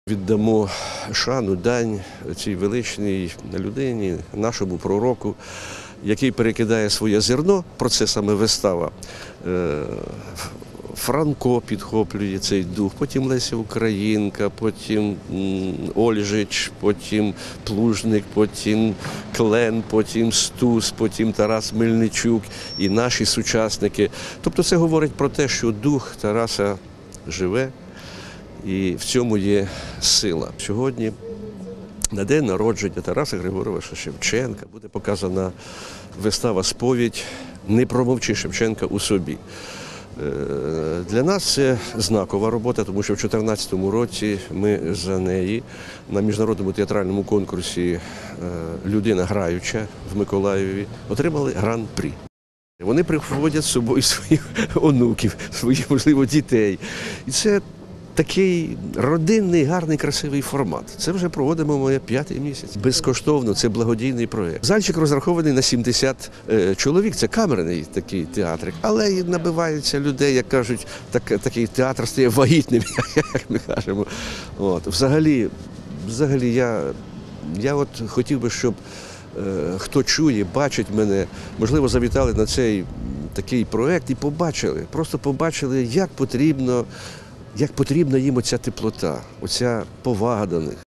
Віддамо шану, дань цій величній людині, нашому пророку, який перекидає своє зерно, про це саме вистава. Франко підхоплює цей дух, потім Леся Українка, потім Ольжич, потім Плужник, потім Клен, потім Стус, потім Тарас Мельничук і наші сучасники. Тобто це говорить про те, що дух Тараса живе і в цьому є сила. Сьогодні на день народження Тараса Григоровича Шевченка буде показана вистава «Сповідь. Не промовчи Шевченка у собі». Для нас це знакова робота, тому що в 2014 році ми за неї на міжнародному театральному конкурсі «Людина граюча» в Миколаєві отримали гран-прі. Вони приводять з собою своїх онуків, своїх, можливо, дітей. І це такий родинний, гарний, красивий формат. Це вже проводимо моє 5-й місяць. Безкоштовно, це благодійний проєкт. Зальчик розрахований на 70 чоловік, це камерний такий театрик, але і набиваються людей, як кажуть, такий театр стає вагітним, як ми кажемо. Взагалі я от хотів би, щоб хто чує, бачить мене, можливо, завітали на цей такий проєкт і побачили, просто побачили, як потрібна їм оця теплота, оця повага до них.